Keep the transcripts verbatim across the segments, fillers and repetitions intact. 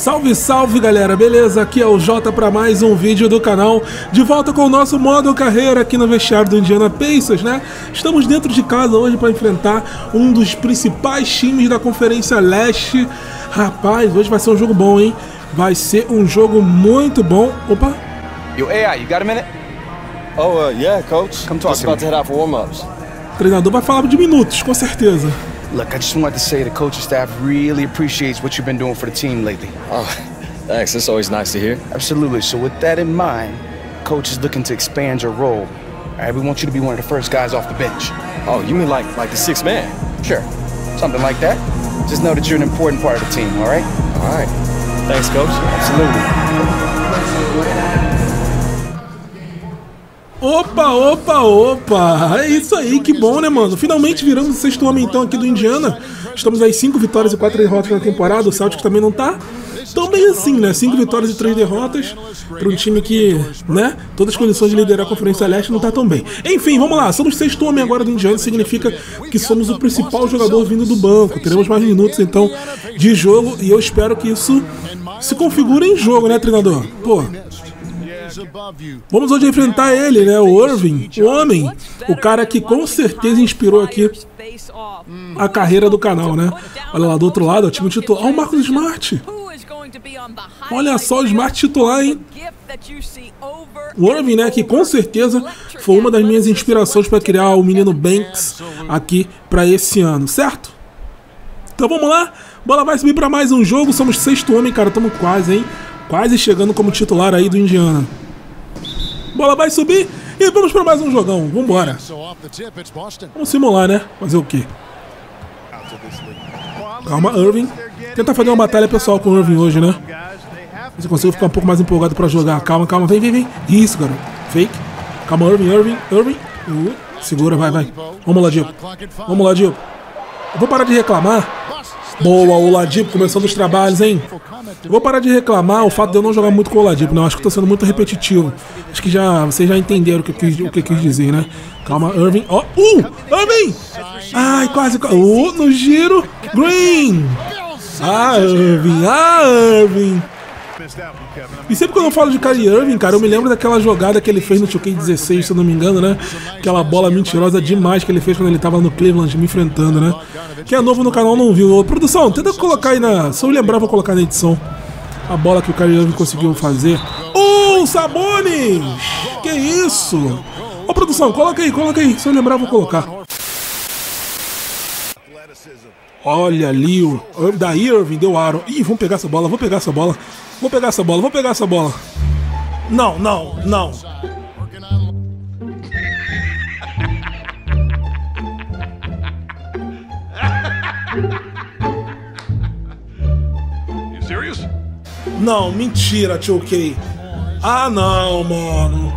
Salve, salve galera, beleza? Aqui é o Jota para mais um vídeo do canal, de volta com o nosso modo carreira aqui no vestiário do Indiana Pacers, né? Estamos dentro de casa hoje para enfrentar um dos principais times da Conferência Leste. Rapaz, hoje vai ser um jogo bom, hein? Vai ser um jogo muito bom. Opa! Yo, A I, you got a minute? Oh, uh, yeah, coach. Come talk Just to me. about to head out for warm-ups. O treinador vai falar de minutos, com certeza. Look, I just wanted to say the coaching staff really appreciates what you've been doing for the team lately. Oh, thanks. That's always nice to hear. Absolutely. So with that in mind, coach is looking to expand your role. All right, we want you to be one of the first guys off the bench. Oh, you mean like like the sixth man? Sure, something like that. Just know that you're an important part of the team, all right? All right. Thanks, coach. Absolutely. Opa, opa, opa! É isso aí, que bom, né, mano? Finalmente viramos o sexto homem, então, aqui do Indiana. Estamos aí cinco vitórias e quatro derrotas na temporada. O Celtics também não tá tão bem assim, né? cinco vitórias e três derrotas para um time que, né, todas as condições de liderar a Conferência Leste não tá tão bem. Enfim, vamos lá. Somos sexto homem agora do Indiana, significa que somos o principal jogador vindo do banco. Teremos mais minutos, então, de jogo e eu espero que isso se configure em jogo, né, treinador? Pô... Vamos hoje enfrentar ele, né, o Irving, o homem, o cara que com certeza inspirou aqui a carreira do canal, né? Olha lá do outro lado, o time titular, olha o Marcus Smart. Olha só o Smart titular, hein? O Irving, né, que com certeza foi uma das minhas inspirações para criar o menino Banks aqui para esse ano, certo? Então vamos lá, bola vai subir para mais um jogo, somos sexto homem, cara, estamos quase, hein? Quase chegando como titular aí do Indiana. Bola vai subir e vamos para mais um jogão. Vambora. Vamos simular, né? Fazer o quê? Calma, Irving. Tentar fazer uma batalha pessoal com o Irving hoje, né? Se consigo ficar um pouco mais empolgado para jogar. Calma, calma. Vem, vem, vem. Isso, garoto. Fake. Calma, Irving, Irving, Irving. Uh, segura, vai, vai. Vamos lá, Diego. Vamos lá, Diego. Eu vou parar de reclamar. Boa, o Oladipo começando os trabalhos, hein? Eu vou parar de reclamar o fato de eu não jogar muito com o Oladipo, não. Acho que tô sendo muito repetitivo. Acho que já, vocês já entenderam o que eu quis, o que eu quis dizer, né? Calma, Irving. Ó, oh, uh! Irving! Ai, quase. Uh, no giro. Green! Ah, Irving! Ah, Irving! E sempre quando eu falo de Kyrie Irving, cara, eu me lembro daquela jogada que ele fez no two K dezesseis, se eu não me engano, né? Aquela bola mentirosa demais que ele fez quando ele tava no Cleveland me enfrentando, né? Quem é novo no canal não viu. Ô, produção, tenta colocar aí na... Se eu lembrar, vou colocar na edição a bola que o Kyrie Irving conseguiu fazer. Oh, Sabonis! Que isso? Ô, produção, coloca aí, coloca aí. Se eu lembrar, vou colocar. Olha ali, o daí Irving deu aro. Ih, vamos pegar essa bola, vou pegar essa bola. Vou pegar essa bola, vou pegar essa bola. Não, não, não. You serious? Não, mentira, two K. Ah, não, mano.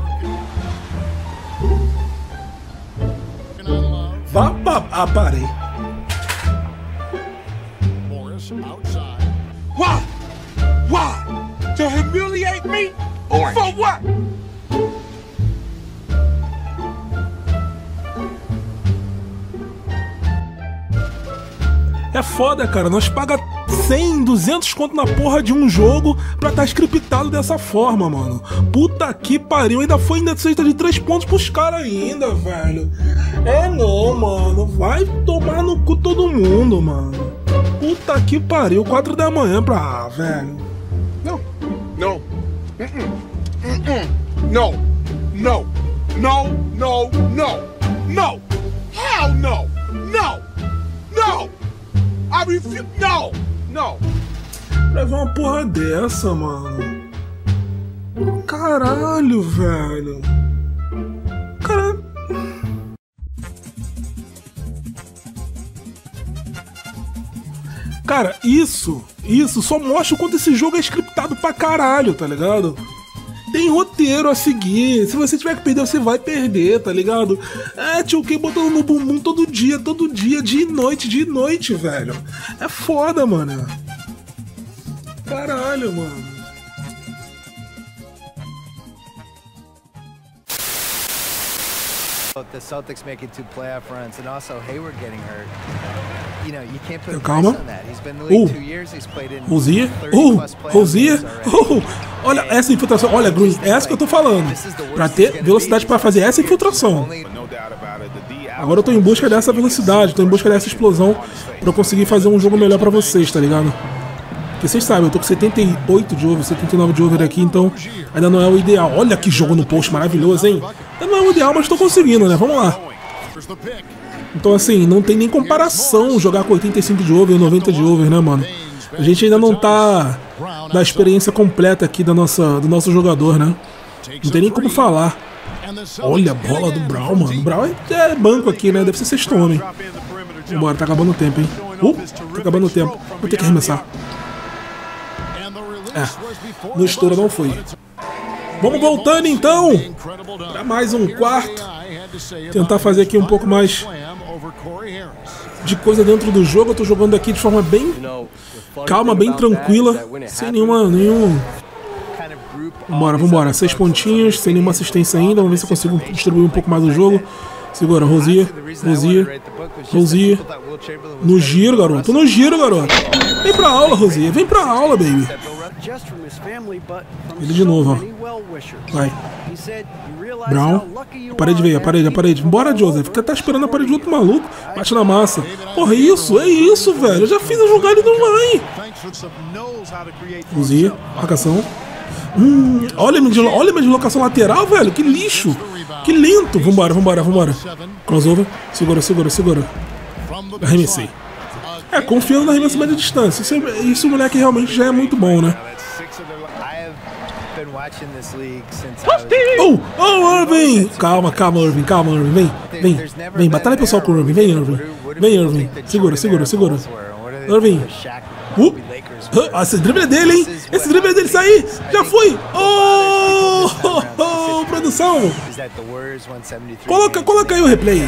Vá pra... Ah, parei. Why? Why? To humiliate me? Orange. For what? É foda, cara. Nós paga cem, duzentos conto na porra de um jogo pra tá scriptado dessa forma, mano. Puta que pariu. Ainda foi ainda cesta de três pontos pros caras ainda, velho. É não, mano. Vai tomar no cu todo mundo, mano. Puta que pariu. quatro da manhã pra... Ah, velho. No. No. Mm-mm. Mm-mm. No. No. No. No. No. No. Hell no. No. No. I refuse. No. No. Levar uma porra dessa, mano. Caralho, velho. Caralho. Cara, isso, isso só mostra o quanto esse jogo é scriptado pra caralho, tá ligado? Tem roteiro a seguir. Se você tiver que perder, você vai perder, tá ligado? É, tio K botando no bumbum todo dia, todo dia, dia e noite, dia e noite, velho. É foda, mano. Caralho, mano. The Celtics making two playoff runs and also Hayward getting hurt. Calma. Uh, Rozier. Uh, Rozier. Uh, olha essa infiltração. Olha, Green, é essa que eu tô falando. Pra ter velocidade pra fazer essa infiltração. Agora eu tô em busca dessa velocidade, tô em busca dessa explosão pra eu conseguir fazer um jogo melhor pra vocês, tá ligado? Porque vocês sabem, eu tô com setenta e oito de over, setenta e nove de over aqui, então ainda não é o ideal. Olha que jogo no post maravilhoso, hein? Ainda não é o ideal, mas tô conseguindo, né? Vamos lá. Então assim, não tem nem comparação jogar com oitenta e cinco de over e noventa de over, né, mano? A gente ainda não tá da experiência completa aqui da nossa, do nosso jogador, né? Não tem nem como falar. Olha a bola do Brown, mano. O Brown é banco aqui, né? Deve ser sexto homem. Vambora, tá acabando o tempo, hein? Uh, tá acabando o tempo. Vou ter que arremessar. É, no estouro não foi. Vamos voltando então para mais um quarto. Tentar fazer aqui um pouco mais de coisa dentro do jogo. Eu tô jogando aqui de forma bem calma, bem tranquila, sem nenhuma, nenhum... Vambora, vambora. Seis pontinhos, sem nenhuma assistência ainda. Vamos ver se eu consigo distribuir um pouco mais o jogo. Segura, Rozier, Rozier, Rozier. No giro, garoto. No giro, garoto. Vem pra aula, Rozier. Vem pra aula, baby. Ele de novo, ó. Vai. Brown. A parede veio, a parede, a parede. Bora, Joseph. Fica tá esperando a parede do outro maluco. Bate na massa. Porra, isso, é isso, velho. Eu já fiz a jogada e não vai. Rozier, marcação. Hum, olha, olha a minha deslocação lateral, velho. Que lixo. Que lento. Vambora, vambora, vambora. Crossover. Segura, segura, segura. Arremessei. É, confiando na arremesso média distância. Isso, é, isso o moleque realmente já é muito bom, né? Oh, oh, Irving! Calma, calma, Irving, calma, Irving. Vem, vem, vem. Batalha pessoal com o Irving. Vem, Irving. Vem, Irving. Segura, segura, segura. Irving. Uh, uh, esse drible é dele, hein? Esse drible é dele, sair! Já foi! Oh, oh, oh, produção! Coloca, coloca aí o replay.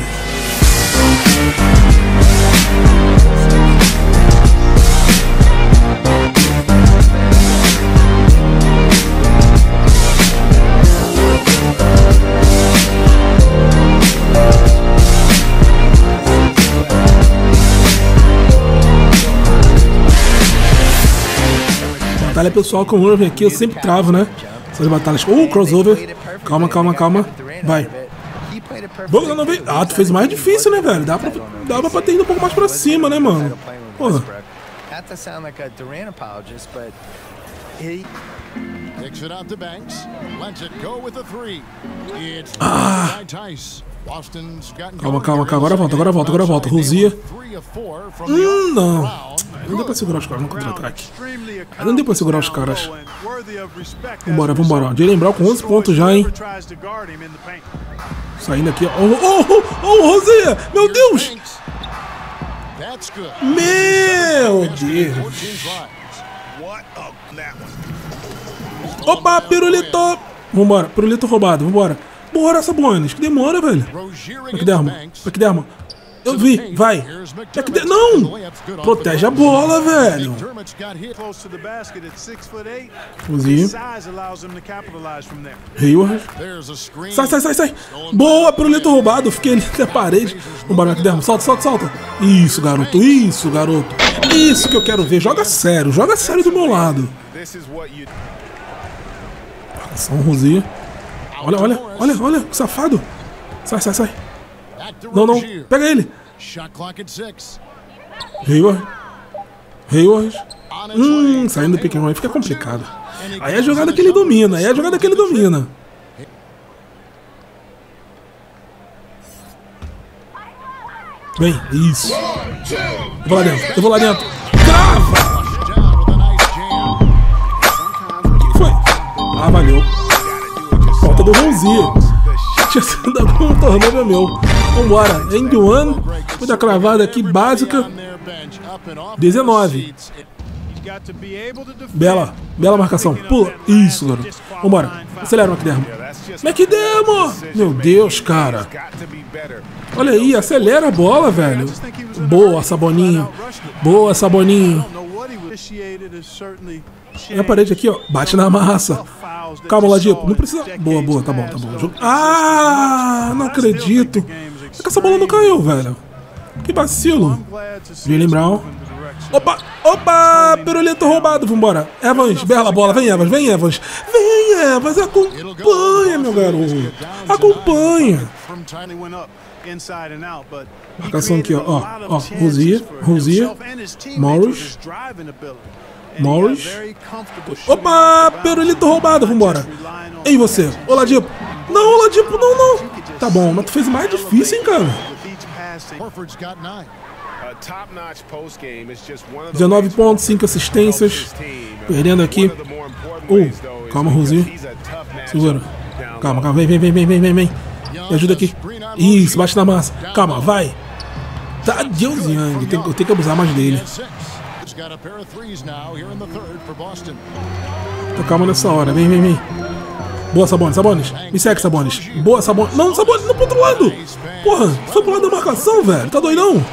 Batalha pessoal com o Irving aqui, eu sempre travo, né? Essas batalhas. Uh, crossover. Calma, calma, calma. Vai. Boa, não veio. Ah, tu fez mais difícil, né, velho? Dá pra, dá pra ter ido um pouco mais pra cima, né, mano? Porra. Ah! Calma, calma, calma. Agora volta, agora volta, agora volta. Rozier. Hum, não. Não deu pra segurar os caras no contra-ataque. Não deu pra segurar os caras. Vambora, vambora. Jaylen Brown com onze pontos já, hein? Saindo aqui, ó. Oh, oh, oh, oh, Rozier! Meu Deus! Meu Deus! Opa, pirulito! Vambora, pirulito roubado, vambora. Bora, Sabonis, que demora, velho. McDermott, McDermott. Eu vi, vai. McDermott, não! Protege a bola, velho. Rozier. Hayward. Sai, sai, sai, sai. Boa, pirulito roubado. Fiquei ali na parede. Vambora, McDermott. Solta, solta, solta. Isso, garoto, isso, garoto. Isso que eu quero ver. Joga sério, joga sério do meu lado. Ação, Rozier. Olha, olha, olha, olha, que safado. Sai, sai, sai. Não, não, pega ele. Hayward. Hayward. Hum, saindo do pick and roll fica complicado. Aí é a jogada que ele domina, aí é a jogada que ele domina. Vem, isso. Eu vou lá dentro, eu vou lá dentro. Crava! O que foi? Ah, valeu. Falta do Rozier. Tinha sido algum torneio é meu. Vambora. End one. Muita cravada aqui básica. dezenove. Bela. Bela marcação. Pula. Isso, garoto. Vambora. Acelera o McDermott. McDermott! Meu Deus, cara. Olha aí. Acelera a bola, velho. Boa, Saboninho. Boa, Saboninho. E a parede aqui, ó. Bate na massa. Calma, Ladipo. Não precisa. Boa, boa. Tá bom, tá bom. Ah, não acredito. É que essa bola não caiu, velho. Que vacilo. Jaylen Brown. Opa, opa, pirulito roubado, vambora. Evans, bela bola, vem Evans, vem Evans. Vem Evans, acompanha, meu garoto. Acompanha. Marcação aqui, ó, ó, ó, Rozier, Rozier, Morris, Morris. Opa, pirulito roubado, vambora. Ei, você, Oladipo. Não, Oladipo, não, não. Tá bom, mas tu fez mais difícil, hein, cara. dezenove pontos, cinco assistências. Perdendo aqui. Uh, calma, Rozier. Segura. Calma, calma, vem, vem, vem, vem, vem, vem, vem. Me ajuda aqui. Isso, bate na massa. Calma, vai. Tá, Deus, Young. Tem, eu tenho que abusar mais dele. Tô calma nessa hora. Vem, vem, vem. Boa, Sabonis, Sabonis. Me segue, Sabonis. Boa, Sabonis. Não, Sabonis, não pro outro lado. Porra, foi pro lado da marcação, velho. Tá doidão?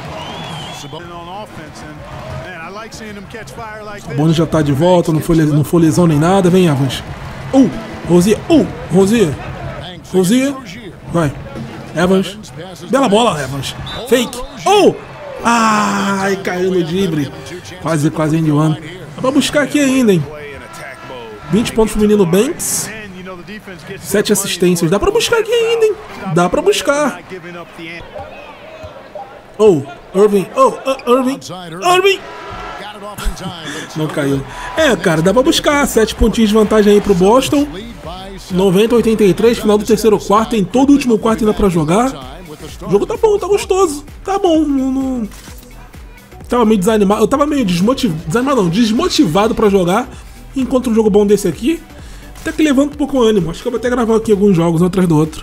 Sabonis já tá de volta. Não foi, não foi lesão nem nada. Vem, Evans. Uh, Rozier. Uh, Rozier. Rozier. Vai. Evans. Bela bola, Evans. Fake. Oh! Ai, caiu no drible. Quase, quase end one. Dá pra buscar aqui ainda, hein? vinte pontos pro menino Banks. sete assistências. Dá pra buscar aqui ainda, hein? Dá pra buscar. Oh, Irving. Oh, uh, Irving. Irving. Não caiu. É, cara, dá pra buscar. sete pontinhos de vantagem aí pro Boston. noventa a oitenta e três, final do terceiro quarto. Tem todo o último quarto ainda pra jogar. O jogo tá bom, tá gostoso. Tá bom. Não, não... Tava meio desanimado. Eu tava meio desmotivado. Desanimado não, desmotivado pra jogar. Enquanto um jogo bom desse aqui, até que levanta um pouco o ânimo. Acho que eu vou até gravar aqui alguns jogos um atrás do outro.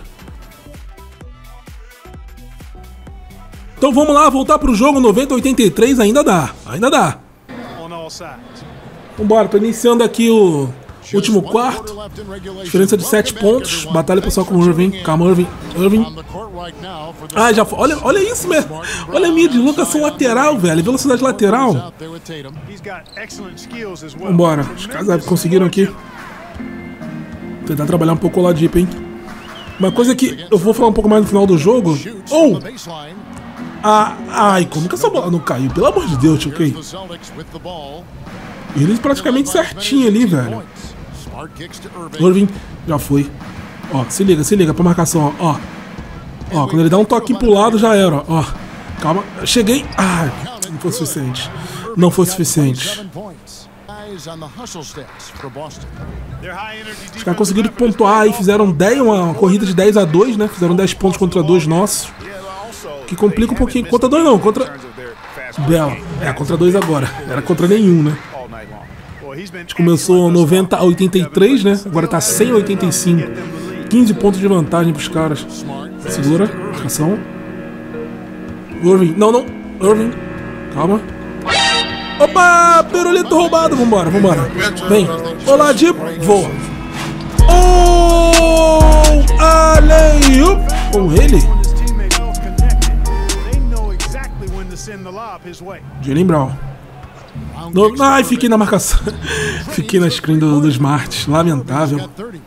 Então vamos lá, voltar pro jogo. Noventa a oitenta e três ainda dá. Ainda dá. Vambora, tô iniciando aqui o último quarto. Diferença de sete pontos. Batalha pessoal com o Irving. Calma, Irving. Irving. Ah, já foi. Olha, olha isso, mesmo. Olha a minha deslocação lateral, velho. Velocidade lateral. Vambora. Os caras conseguiram aqui. Tentar trabalhar um pouco o Oladipo, hein. Uma coisa que eu vou falar um pouco mais no final do jogo. Oh! Ah, ai, como que essa bola não caiu? Pelo amor de Deus, ok? Ele praticamente certinho ali, velho. Irving, já foi. Ó, se liga, se liga pra marcação, ó. Ó, quando ele dá um toque pro lado, já era, ó. Calma, cheguei. Ai, não foi suficiente. Não foi suficiente. Os caras conseguiram pontuar e fizeram dez, uma corrida de dez a dois, né? Fizeram dez pontos contra dois nossos. Que complica um pouquinho. Contra dois não, contra... Bela. É, contra dois agora. Era contra nenhum, né? A gente começou noventa a oitenta e três, né? Agora tá cem a oitenta e cinco. quinze pontos de vantagem pros caras. Segura. Ação. Irving. Não, não. Irving. Calma. Opa! Pirulito roubado. Vambora, vambora. Vem. Oladipo. Voa. Oh! Alley-oop. Com ele. Jaylen Brown. No, ai, fiquei na marcação. Fiquei na screen do, do Smart. Lamentável.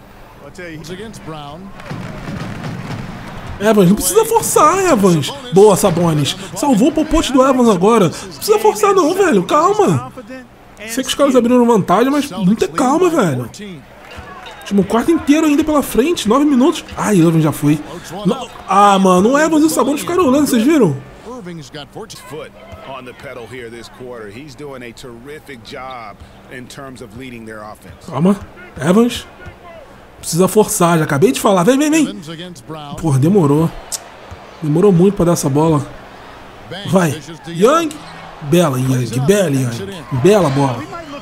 Evans, não precisa forçar, Evans. Boa, Sabonis. Salvou o popote do Evans agora. Não precisa forçar não, velho. Calma. Sei que os caras abriram vantagem, mas muita calma, velho. Último quarto inteiro ainda pela frente. Nove minutos. Ai, Evans já foi. No... Ah, mano, o Evans e o Sabonis ficaram olhando, vocês viram? Irving's got fourteen foot on the pedal here this quarter. He's doing a terrific job in terms of leading their offense. Calma, Evans. Precisa forçar, já acabei de falar. Vem, vem, vem. Porra, demorou. Demorou muito pra dar essa bola. Vai. Young. Bela, Young. Bela, Young. Bela bola.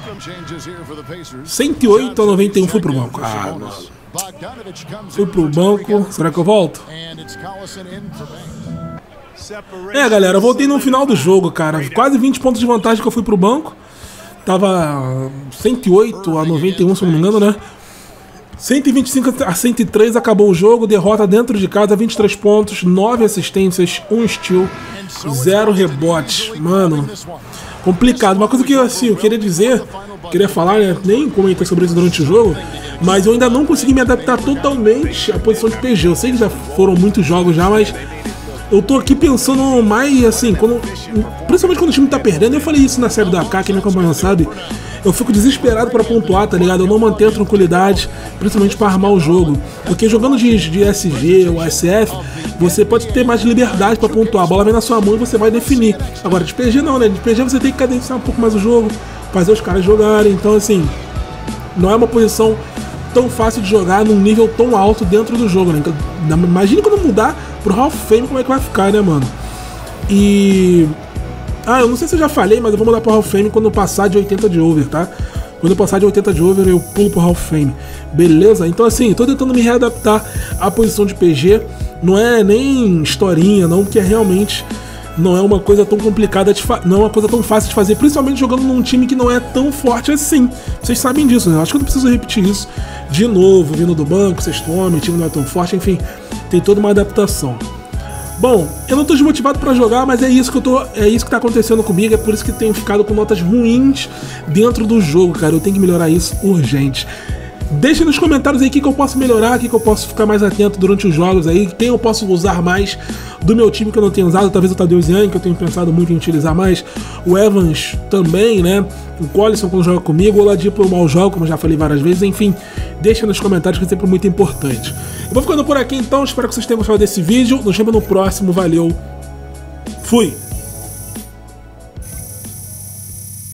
cento e oito a noventa e um. Fui pro banco. Ah, mano. Fui pro banco. Será que eu volto? É, galera, eu voltei no final do jogo, cara. Quase vinte pontos de vantagem que eu fui pro banco. Tava cento e oito a noventa e um, se eu não me engano, né? cento e vinte e cinco a cento e três acabou o jogo. Derrota dentro de casa, vinte e três pontos, nove assistências, um steal, zero rebotes. Mano, complicado. Uma coisa que assim, eu queria dizer, queria falar, né? Nem comentei sobre isso durante o jogo, mas eu ainda não consegui me adaptar totalmente à posição de P G. Eu sei que já foram muitos jogos já, mas eu tô aqui pensando mais assim, quando, principalmente quando o time tá perdendo. Eu falei isso na série da K, quem me acompanha sabe. Eu fico desesperado pra pontuar, tá ligado? Eu não mantenho a tranquilidade, principalmente pra armar o jogo. Porque jogando de, de S G ou S F, você pode ter mais liberdade pra pontuar. A bola vem na sua mão e você vai definir. Agora, de P G não, né? De P G você tem que cadenciar um pouco mais o jogo, fazer os caras jogarem. Então, assim, não é uma posição tão fácil de jogar num nível tão alto dentro do jogo, né? Imagina quando mudar pro Hall of Fame, como é que vai ficar, né, mano? E... Ah, eu não sei se eu já falei, mas eu vou mudar pro Hall of Fame quando eu passar de oitenta de over, tá? Quando eu passar de oitenta de over, eu pulo pro Hall of Fame. Beleza? Então, assim, tô tentando me readaptar à posição de P G. Não é nem historinha, não, porque é realmente... não é uma coisa tão complicada, de fa... não é uma coisa tão fácil de fazer, principalmente jogando num time que não é tão forte assim. Vocês sabem disso, né? Eu acho que eu não preciso repetir isso de novo, vindo do banco, sexto homem, o time não é tão forte, enfim, tem toda uma adaptação. Bom, eu não tô desmotivado pra jogar, mas é isso que eu tô, é isso que tá acontecendo comigo, é por isso que tenho ficado com notas ruins dentro do jogo, cara. Eu tenho que melhorar isso urgente. Deixa nos comentários aí o que, que eu posso melhorar, o que, que eu posso ficar mais atento durante os jogos aí, quem eu posso usar mais do meu time que eu não tenho usado, talvez o Tadeu Zian, que eu tenho pensado muito em utilizar mais, o Evans também, né, o Collison quando joga comigo, o Oladipo eu mal jogo, como eu já falei várias vezes, enfim, deixa nos comentários que é sempre muito importante. Eu vou ficando por aqui então, espero que vocês tenham gostado desse vídeo, nos vemos no próximo, valeu, fui!